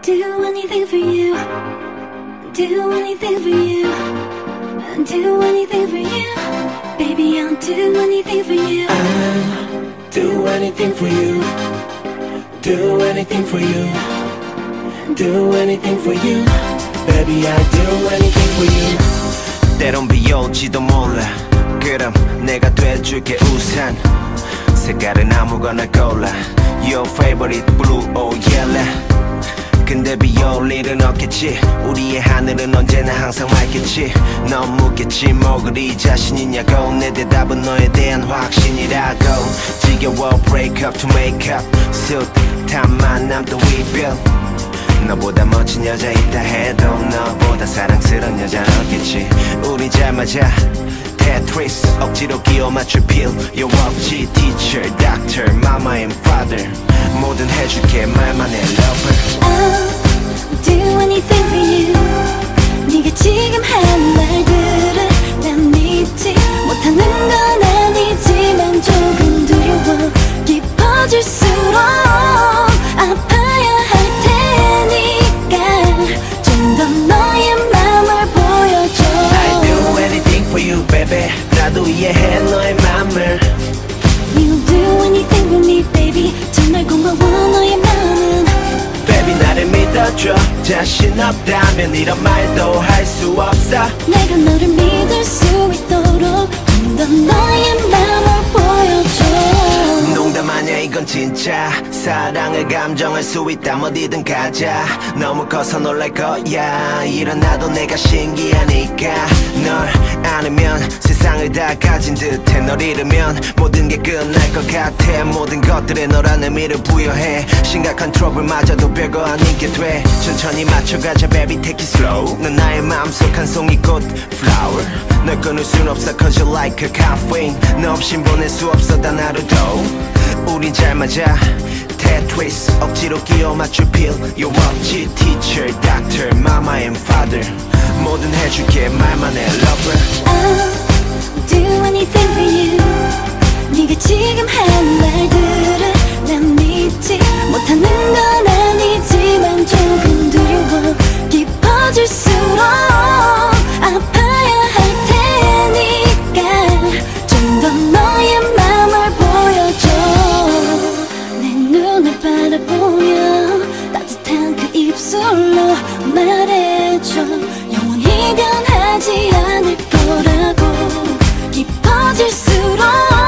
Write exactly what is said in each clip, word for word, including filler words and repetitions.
do anything for you. Do anything for you. Do anything for you. Baby, I'll do anything for you. I'll do anything for you. Do anything for you. Do anything for you. Baby, I'll do anything for you. 때론 비 올지도 몰라. 그럼 내가 돼줄게 우산. 색깔은 아무거나 골라. Your favorite blue or yellow. 근데 비 올 일은 없겠지. 우리의 하늘은 언제나 항상 맑겠지. 넌 묻겠지 뭐 그리 자신 있냐고. 내 대답은 너에 대한 확신이라고. 지겨워 break up to make up. 숱한 만남 또 이별. 너보다 멋진 여자 있다 해도 너보다 사랑스러운 여자는 없겠지. 우리 잘 맞아 테트리스 억지로 끼워 맞출 필요 없지. Teacher, doctor, mama and father 뭐든 해줄게 말만 해 lover. I'll do anything for you. 네가 지금 하는 말들을 난 믿지 못하는 건 아니지만 조금 두려워. 깊어질수록 아파야 할 테니까 좀 더 너의 맘을 보여줘. I do anything for you baby. 나도 이해해 너의 맘을. You do anything for me baby. 정말 고마워 너의 마음은. Baby 나를 믿어줘. 자신 없다면 이런 말도 할 수 없어. 내가 너를 믿을 수 있도록 좀 더 너의 마음을 보여줘. 농담 아니야 이건 진짜. 사랑을 감정할 수 있다면 어디든 가자. 너무 커서 놀랄 거야. 일어나도 내가 신기하니까. 널 안으면 세상을 다 가진 듯해. 널 잃으면 모든 게 끝날 것 같아. 모든 것들에 너란 의미를 부여해. 심각한 트러블마저도 별거 아니게 돼. 천천히 맞춰가자 baby take it slow. 넌 나의 마음속 한 송이 꽃 flower. 널 끊을 순 없어 cause you like a caffeine. 너 없인 보낼 수 없어 단 하루도. 우린 잘 맞아 테트리스 억지로 끼워 맞출 필요 없지. Teacher, doctor, mama and father 뭐든 해줄게 말만 해 lover. I'll do anything for you. 네가 지금 하는 말들을 난 믿지 못하는 건 아니지만 조금 두려워. 깊어질수록 아파야 할 테니까 좀 더 너의 맘을 보여줘. 내 눈을 바라보며 따뜻한 그 입술로 말해줘. 영원히 변하지 않을 거라고. 깊어질수록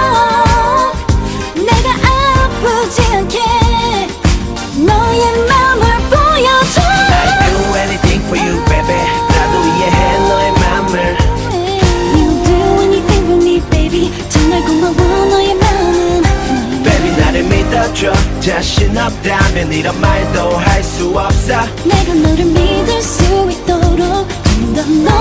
내가 아프지 않게 너의 맘을 보여줘. I do anything for you baby. 나도 이해해 너의 맘을. You do anything for me baby. 정말 고마워 너의 마음은. Baby 나를 믿어줘. 자신 없다면 이런 말도 할 수 없어. 내가 너를 믿을 수 있도록 좀 더 너